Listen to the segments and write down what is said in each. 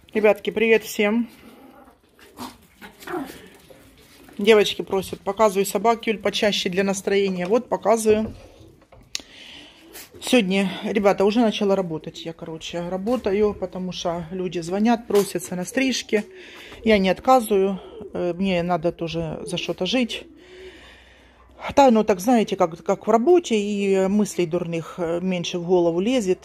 Ребятки, привет всем. Девочки просят, показываю собак, Юль, почаще для настроения. Вот, показываю. Сегодня, ребята, уже начала работать. Я, работаю, потому что люди звонят, просятся на стрижки. Я не отказываю. Мне надо тоже за что-то жить. Да, ну так, знаете, как в работе, и мыслей дурных меньше в голову лезет.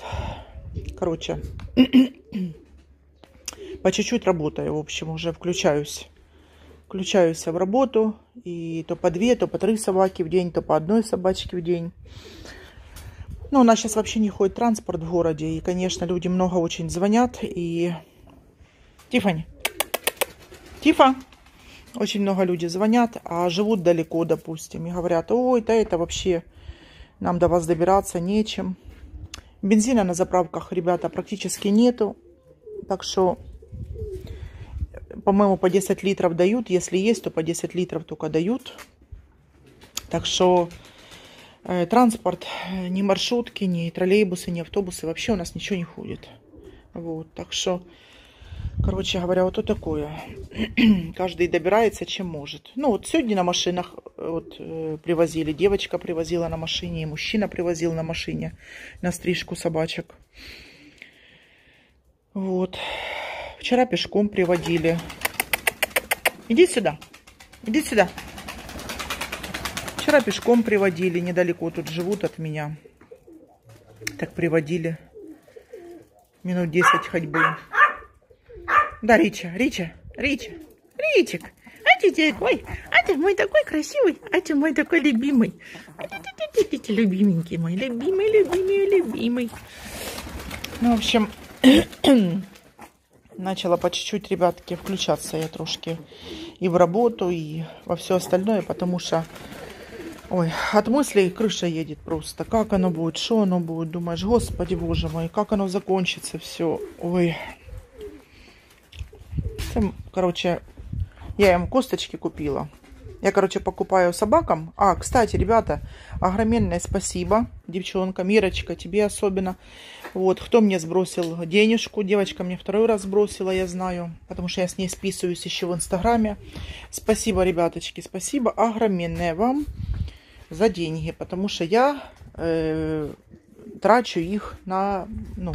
По чуть-чуть работаю, в общем, уже включаюсь в работу, и то по 2, то по 3 собаки в день, то по 1 собачке в день. Ну, у нас сейчас вообще не ходит транспорт в городе, и, конечно, люди много очень звонят, и... Тиффани! Тифа! Очень много людей звонят, а живут далеко, допустим, и говорят: ой, да это вообще, нам до вас добираться нечем. Бензина на заправках, ребята, практически нету, так что... По-моему, по 10 литров дают. Если есть, то по 10 литров только дают. Так что транспорт, ни маршрутки, ни троллейбусы, ни автобусы, вообще у нас ничего не ходит. Вот, так что, короче говоря, вот такое. Каждый добирается, чем может. Ну, вот сегодня на машинах вот, привозили. Девочка привозила на машине, и мужчина привозил на машине на стрижку собачек. Вот. Вчера пешком приводили. Иди сюда. Иди сюда. Вчера пешком приводили. Недалеко тут живут от меня. Так приводили. Минут 10 ходьбы. Да, Ричик. Ричик. А ты такой. А ты мой такой красивый. А ты мой такой любимый. Любименький мой. Любимый. Ну, в общем... Начала по чуть-чуть, ребятки, включаться я трошки и в работу, и во все остальное, потому что, ой, от мыслей крыша едет просто. Как оно будет, что оно будет, думаешь, господи, боже мой, как оно закончится все. Ой. Короче, я им косточки купила. Я, покупаю собакам. А, кстати, ребята, огроменное спасибо девчонкам. Ирочка, тебе особенно. Вот, кто мне сбросил денежку. Девочка мне 2-й раз сбросила, я знаю. Потому что я с ней списываюсь еще в Инстаграме. Спасибо, ребяточки, спасибо огроменное вам за деньги. Потому что я трачу их на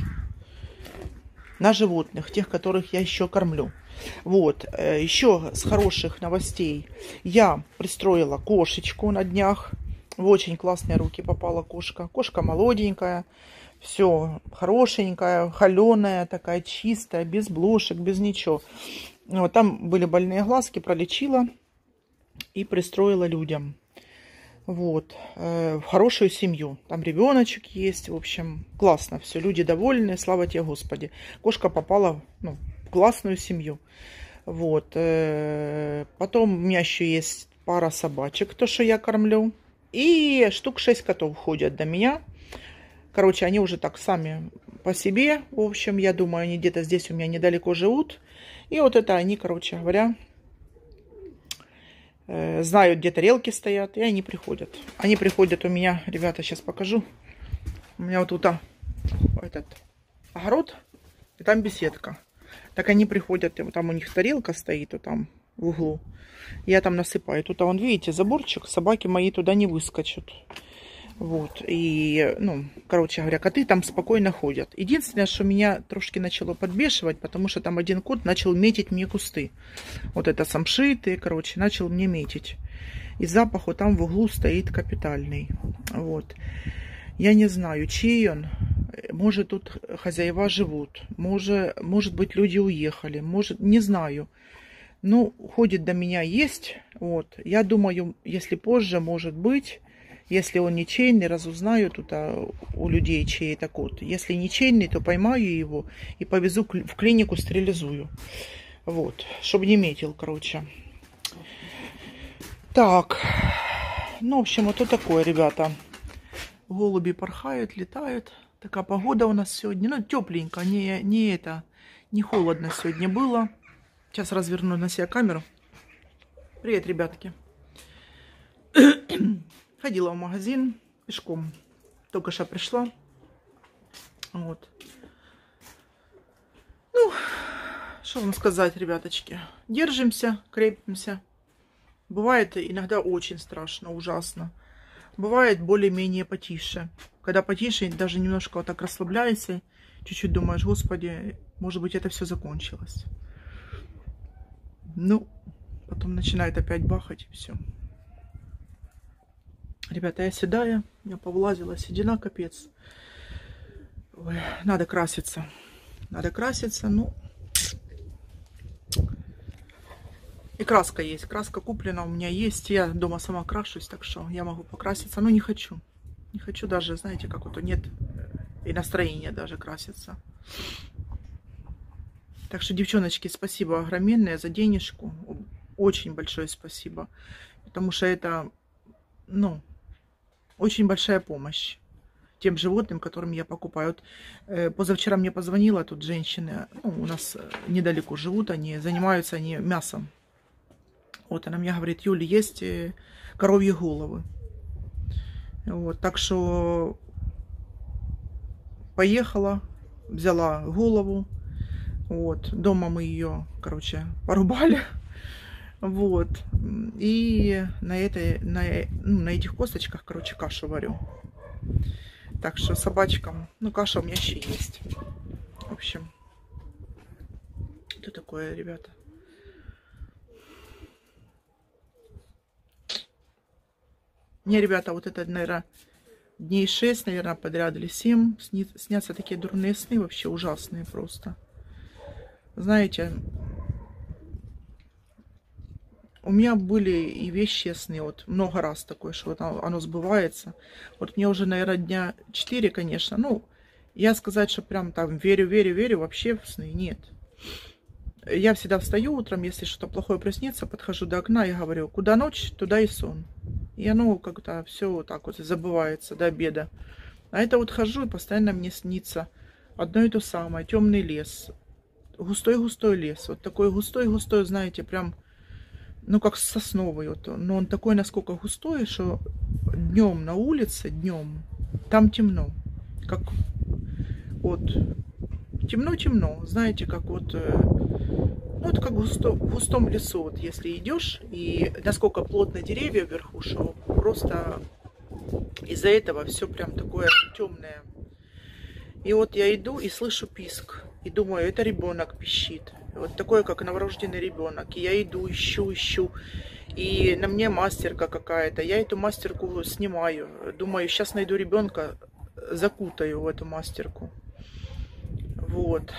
животных, тех, которых я еще кормлю. Вот, еще с хороших новостей. Я пристроила кошечку на днях. В очень классные руки попала кошка. Кошка молоденькая, все хорошенькая, холеная, такая чистая, без блошек, без ничего. Вот, там были больные глазки, пролечила и пристроила людям. Вот, в хорошую семью. Там ребеночек есть, в общем, классно все. Люди довольны, слава тебе, Господи. Кошка попала, в классную семью. Вот. Потом у меня еще есть пара собачек, то, что я кормлю. И штук 6 котов ходят до меня. Короче, они уже так сами по себе. В общем, я думаю, они где-то здесь у меня недалеко живут. И вот это они, короче говоря, знают, где тарелки стоят, и они приходят. Они приходят у меня, ребята, сейчас покажу. У меня вот тут этот огород, и там беседка. Так они приходят, и вот там у них тарелка стоит, вот там в углу. Я там насыпаю. Тут, вон, видите, заборчик, собаки мои туда не выскочат. Вот, и, короче говоря, коты там спокойно ходят. Единственное, что меня трошки начало подбешивать, потому что там один кот начал метить мне кусты. Вот это самшиты, короче, начал мне метить. И запах вот там в углу стоит капитальный. Вот. Я не знаю, чей он. Может, тут хозяева живут. Может быть, люди уехали. Может, не знаю. Ну, ходит до меня, есть. Вот. Я думаю, если позже, может быть... Если он ничейный, разузнаю тут у людей, чей это кот. Если ничейный, то поймаю его и повезу в клинику, стерилизую. Вот, чтобы не метил, короче. Так, в общем, вот такое, ребята. Голуби порхают, летают. Такая погода у нас сегодня. Тепленько, не холодно сегодня было. Сейчас разверну на себя камеру. Привет, ребятки. Ходила в магазин пешком. Только что пришла. Вот. Что вам сказать, ребяточки? Держимся, крепимся. Бывает иногда очень страшно, ужасно. Бывает более-менее потише. Когда потише, даже немножко вот так расслабляешься, чуть-чуть думаешь, господи, может быть, это все закончилось. Ну, потом начинает опять бахать, и все. Ребята, я седая, я повлазила, седина капец. Ой, надо краситься. Надо краситься, ну. И краска есть. Краска куплена у меня есть. Я дома сама крашусь, так что я могу покраситься. Но не хочу. Не хочу даже, знаете, как вот нет и настроения даже краситься. Так что, девчоночки, спасибо огроменное за денежку. Очень большое спасибо. Потому что это, ну, очень большая помощь тем животным, которым я покупаю. Вот, позавчера мне позвонила тут женщина, ну, у нас недалеко живут, они занимаются они мясом. Вот она мне говорит, Юля, есть коровьи головы. Вот, так что поехала, взяла голову. Вот, дома мы ее, короче, порубали. Вот. И на этих косточках, короче, кашу варю. Так что собачкам, ну, каша у меня еще есть. В общем, это такое, ребята. Мне, ребята, вот это, наверное, дней 6, наверное, подряд или 7 снятся такие дурные сны, вообще ужасные просто. Знаете, у меня были и вещи сны, вот много раз такое, что вот оно сбывается. Вот мне уже, наверное, дня 4, конечно. Ну, я сказать, что прям там верю, вообще в сны нет. Я всегда встаю утром, если что-то плохое приснится, подхожу до окна и говорю, куда ночь, туда и сон. И оно как-то все вот так вот забывается до обеда. А это вот хожу, и постоянно мне снится одно и то самое, темный лес. Густой-густой лес. Вот такой густой-густой, знаете, прям... Ну, как сосновый, вот, но он такой, насколько густой, что днем на улице, днем, там темно, как вот, темно-темно, знаете, как вот, ну, это как в густом лесу, вот, если идешь, и насколько плотно деревья вверху, что просто из-за этого все прям такое темное. И вот я иду и слышу писк, и думаю, это ребенок пищит. Вот такое, как новорожденный ребенок. И я иду, ищу. И на мне мастерка какая-то. Я эту мастерку снимаю. Думаю, сейчас найду ребенка, закутаю в эту мастерку. Вот.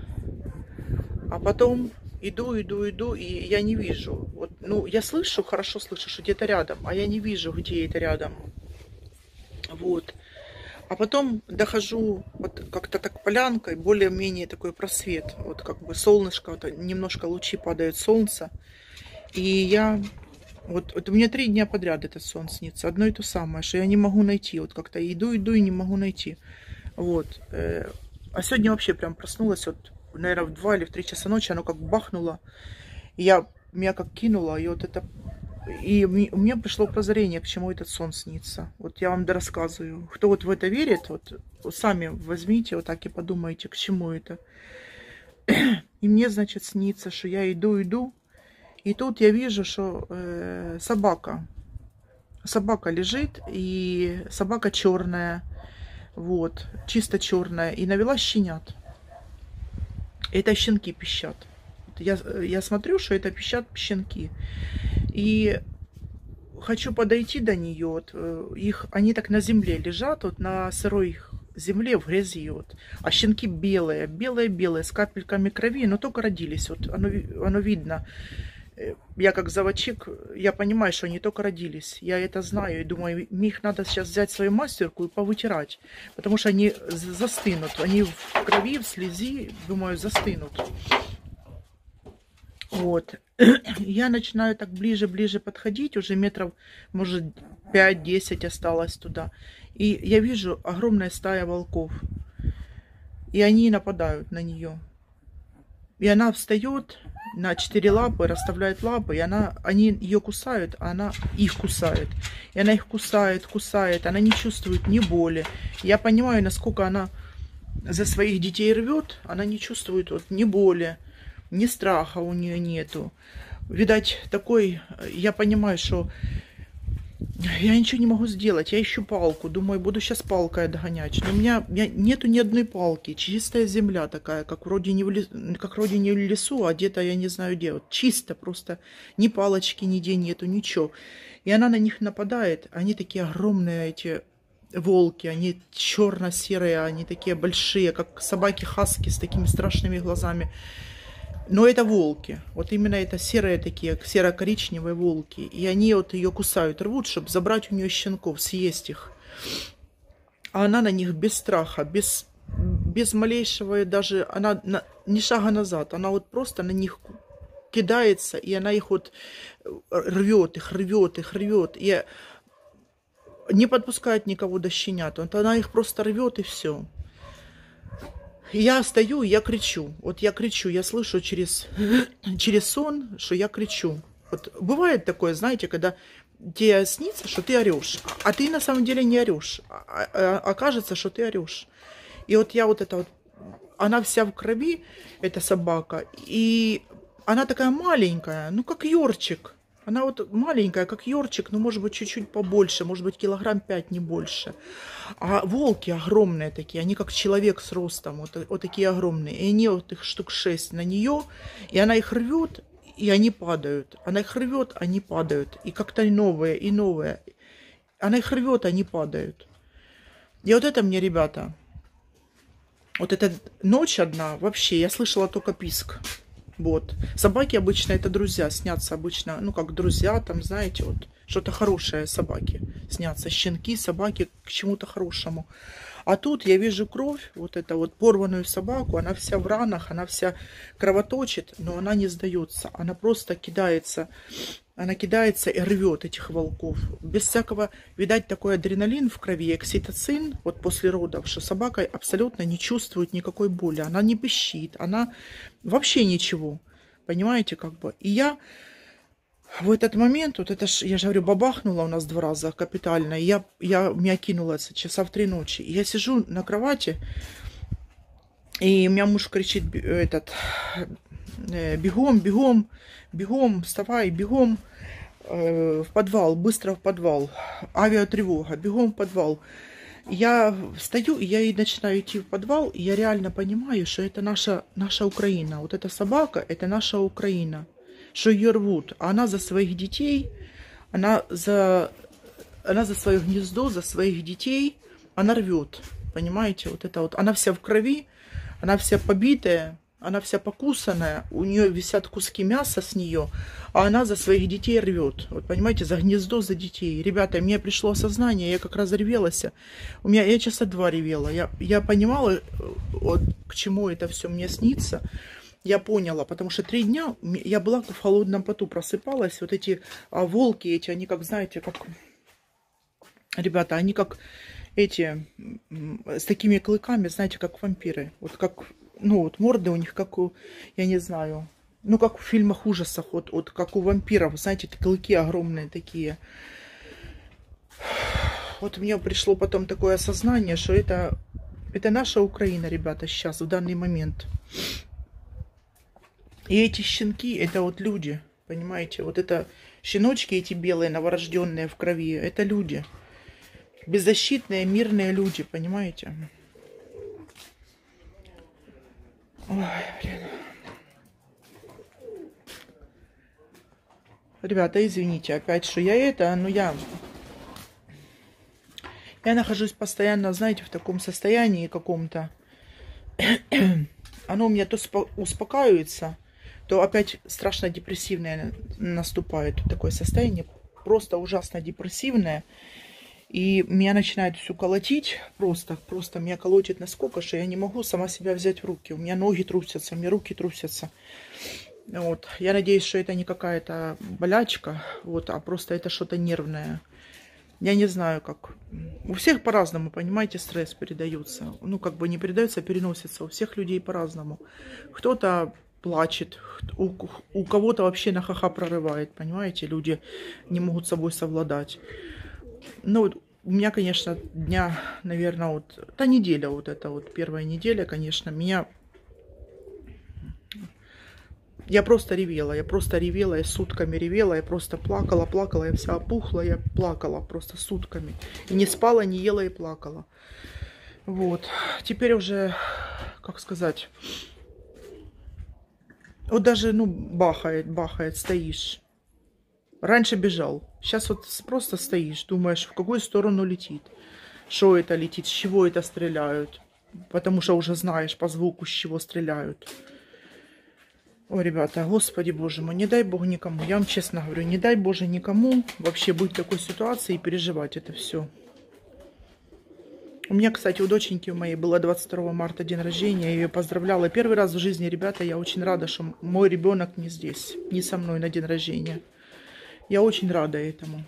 А потом иду, и я не вижу. Вот, ну, я слышу, хорошо слышу, что где-то рядом, а я не вижу, где это рядом. Вот. А потом дохожу вот как-то так полянкой, более-менее такой просвет. Вот как бы солнышко, вот немножко лучи падают солнца. И я... Вот у меня 3 дня подряд этот сон снится. Одно и то самое, что я не могу найти. Вот как-то иду и не могу найти. Вот. А сегодня вообще прям проснулась, вот, наверное, в 2 или в 3 часа ночи, оно как бахнуло. И меня как кинуло, и вот это... И у меня пришло прозрение, почему этот сон снится. Вот я вам рассказываю. Кто вот в это верит, вот сами возьмите вот так и подумайте, к чему это. И мне, значит, снится, что я иду. И тут я вижу, что собака лежит, и собака черная, вот, чисто черная, и навела щенят. Это щенки пищат. Я смотрю, что это пищат щенки. И хочу подойти до нее. Вот, они так на земле лежат, вот на сырой земле в грязи. Вот. А щенки белые, с капельками крови, но только родились. Вот оно видно. Я как заводчик, я понимаю, что они только родились. Я это знаю и думаю, их надо сейчас взять свою мастерку и повытирать. Потому что они застынут. Они в крови, в слези, думаю, застынут. Вот. Я начинаю так ближе подходить, уже метров, может, 5-10 осталось туда. И я вижу огромная стая волков. И они нападают на нее. И она встает на 4 лапы, расставляет лапы, и они ее кусают, а она их кусает. И она их кусает, она не чувствует ни боли. Я понимаю, насколько она за своих детей рвет, она не чувствует вот, ни боли. ни страха у нее нету. Видать, такой, я понимаю, что я ничего не могу сделать. Я ищу палку. Думаю, буду сейчас палкой отгонять. Но у меня нету ни одной палки. Чистая земля такая, как вроде не в лесу, а где-то я не знаю где. Вот чисто просто. Ни палочки нигде нету, ничего. И она на них нападает. Они такие огромные, эти волки. Они черно-серые, они такие большие, как собаки-хаски с такими страшными глазами. Но это волки. Вот именно это серые такие, серо-коричневые волки. И они вот ее кусают, рвут, чтобы забрать у нее щенков, съесть их. А она на них без страха, без малейшего даже, она ни шага назад. Она вот просто на них кидается, и она их вот рвет, их рвет, их рвет. И не подпускает никого до щенят. Вот она их просто рвет, и все. Я стою, я кричу. Вот я кричу, я слышу через сон, что я кричу. Вот бывает такое, знаете, когда тебе снится, что ты орешь, а ты на самом деле не орешь, а кажется, что ты орешь. И вот я вот это вот, она вся в крови, эта собака, и она такая маленькая, ну как ёрчик. Она вот маленькая, как ёрчик, но может быть чуть-чуть побольше, может быть килограмм 5, не больше. А волки огромные такие, они как человек с ростом, вот такие огромные. И они вот их штук 6 на нее, и она их рвет, и они падают. Она их рвет, они падают. И как-то новые, и новые. Она их рвет, они падают. И вот это мне, ребята, вот эта ночь одна, вообще, я слышала только писк. Вот. Собаки обычно это друзья, снятся обычно, ну, как друзья, там, знаете, вот, что-то хорошее собаки снятся, щенки, собаки к чему-то хорошему. А тут я вижу кровь, вот эту вот порванную собаку, она вся в ранах, она вся кровоточит, но она не сдается, она просто кидается, она кидается и рвет этих волков. Без всякого, видать, такой адреналин в крови, окситоцин, вот после родов, что собака абсолютно не чувствует никакой боли. Она не пищит, она вообще ничего. Понимаете, как бы. И я в этот момент, вот это ж, я же говорю, бабахнула у нас 2 раза капитально. И меня кинуло часа в 3 ночи. И я сижу на кровати, и у меня муж кричит, бегом, бегом, бегом, вставай, бегом в подвал, быстро в подвал, авиатревога, бегом в подвал. Я встаю, и я и начинаю идти в подвал, и я реально понимаю, что это наша Украина. Вот эта собака, это наша Украина, что ее рвут. А она за своих детей, она за свое гнездо, за своих детей, она рвет. Понимаете, вот это вот, она вся в крови, она вся побитая, она вся покусанная, у нее висят куски мяса с нее, а она за своих детей рвет. Вот понимаете, за гнездо, за детей. Ребята, мне пришло осознание, я как раз ревелась. Я часа 2 ревела. Я понимала, вот, к чему это все мне снится. Я поняла, потому что 3 дня я была в холодном поту, просыпалась. Вот эти волки эти, они как, знаете, как... Ребята, они как эти, с такими клыками, знаете, как вампиры. Вот как... Ну, вот морды у них, как у, я не знаю, ну, как в фильмах ужасов, вот как у вампиров, знаете, клыки огромные такие. Вот мне пришло потом такое осознание, что это наша Украина, ребята, сейчас, в данный момент. И эти щенки, это вот люди, понимаете, вот это щеночки эти белые, новорожденные в крови, это люди. Беззащитные, мирные люди, понимаете. Ой, блин. Ребята, извините, опять, что но я нахожусь постоянно, знаете, в таком состоянии каком-то. Оно у меня то успокаивается, то опять страшно депрессивное наступает. Такое состояние просто ужасно депрессивное. И меня начинает все колотить, просто меня колотит насколько, что я не могу сама себя взять в руки. У меня ноги трусятся, у меня руки трусятся. Вот. Я надеюсь, что это не какая-то болячка, вот, а просто это что-то нервное. Я не знаю, как. У всех по-разному, понимаете, стресс передается. Ну, как бы не передается, а переносится. У всех людей по-разному. Кто-то плачет, у кого-то вообще на ха-ха прорывает, понимаете, люди не могут с собой совладать. Ну, у меня, конечно, дня, наверное, вот, та неделя, вот эта вот первая неделя, конечно, меня Я просто ревела, я сутками ревела, я просто плакала, я вся опухла, я плакала просто сутками. И не спала, не ела и плакала. Вот. Теперь уже, как сказать, вот даже, ну, бахает, стоишь. Раньше бежал, сейчас вот просто стоишь, думаешь, в какую сторону летит. Что это летит, с чего это стреляют. Потому что уже знаешь по звуку, с чего стреляют. Ой, ребята, Господи Боже мой, не дай Бог никому. Я вам честно говорю, не дай Боже никому вообще быть в такой ситуации и переживать это все. У меня, кстати, у доченьки моей было 22 марта день рождения. Я ее поздравляла. Первый раз в жизни, ребята, я очень рада, что мой ребенок не здесь, не со мной на день рождения. Я очень рада этому.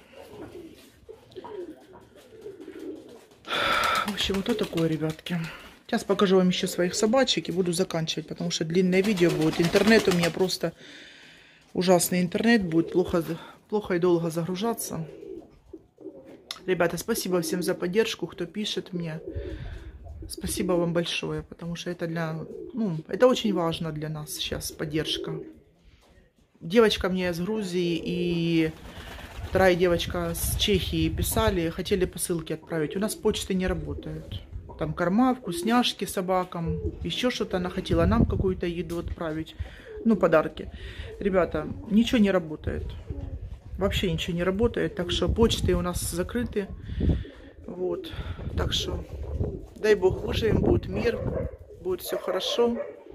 В общем, вот такое, ребятки. Сейчас покажу вам еще своих собачек и буду заканчивать, потому что длинное видео будет. Интернет у меня просто ужасный интернет будет, плохо и долго загружаться. Ребята, спасибо всем за поддержку, кто пишет мне. Спасибо вам большое, потому что это это очень важно для нас сейчас, поддержка. Девочка мне из Грузии и вторая девочка с Чехии писали, хотели посылки отправить. У нас почты не работают. Там корма, вкусняшки собакам, еще что-то она хотела нам какую-то еду отправить. Ну, подарки. Ребята, ничего не работает. Вообще ничего не работает. Так что почты у нас закрыты. Вот. Так что дай Бог выживем, будет мир, будет все хорошо.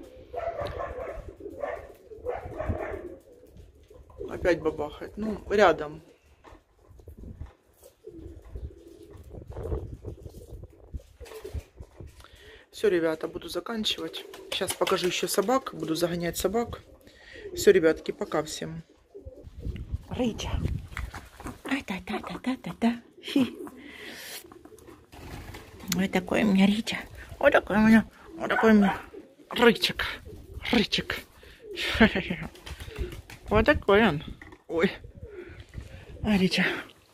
Опять бабахает. Ну, рядом. Все, ребята, буду заканчивать. Сейчас покажу еще собак. Буду загонять собак. Все, ребятки, пока всем. Рытя. Та-та-та-та-та-та. Вот такой у меня Ритя. Вот такой у меня Рычик. Вот такой он. Ой. А, Ритя.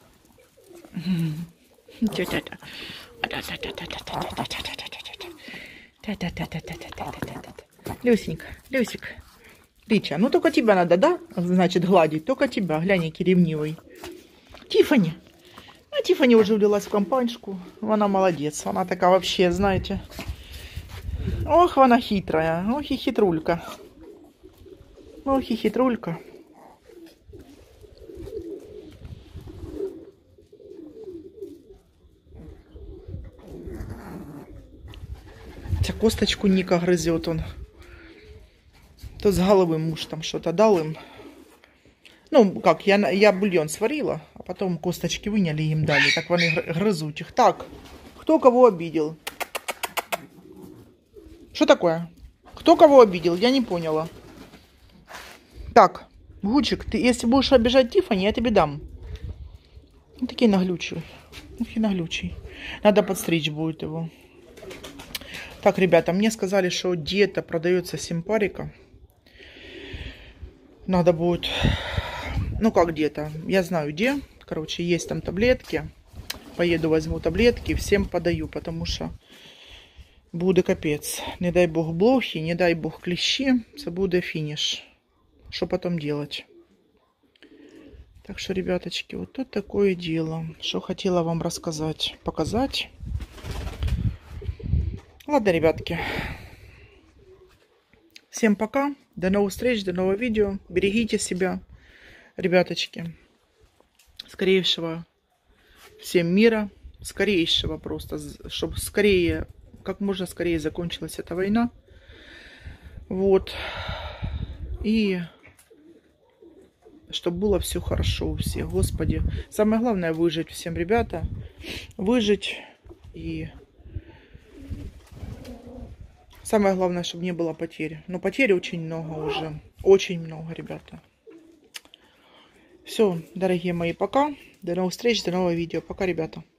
Люсенька, Люсик. Рича, ну только тебя надо, да? Значит, гладить. Только тебя. Глянь, який ревнивый. Тиффани. А Тиффани уже влилась в компаньшку. Она молодец. Она такая вообще, знаете. Ох, она хитрая. Ох и хитрулька. Ох и хитрулька. Хотя косточку Ника грызет он. То с головы муж там что-то дал им. Ну, как, я бульон сварила, а потом косточки выняли и им дали. Так они грызут их. Так, кто кого обидел? Что такое? Кто кого обидел? Я не поняла. Так, Гучик, ты если будешь обижать Тиффани, я тебе дам. Он такой наглючий. Наглючий. Надо подстричь будет его. Так, ребята, мне сказали, что где-то продается симпарика. Надо будет... Ну, как где-то. Я знаю, где. Короче, есть там таблетки. Поеду, возьму таблетки. Всем подаю, потому что буде капец. Не дай бог блохи, не дай бог клещи. Это будет финиш. Что потом делать? Так что, ребяточки, вот тут такое дело. Что хотела вам рассказать, показать. Ладно, ребятки. Всем пока. До новых встреч, до нового видео. Берегите себя, ребяточки. Скорейшего всем мира. Скорейшего просто. Чтобы скорее, как можно скорее закончилась эта война. Вот. И чтобы было все хорошо у всех. Господи. Самое главное выжить всем, ребята. Выжить. И самое главное, чтобы не было потерь. Но потерь очень много уже. Очень много, ребята. Все, дорогие мои, пока. До новых встреч, до нового видео. Пока, ребята.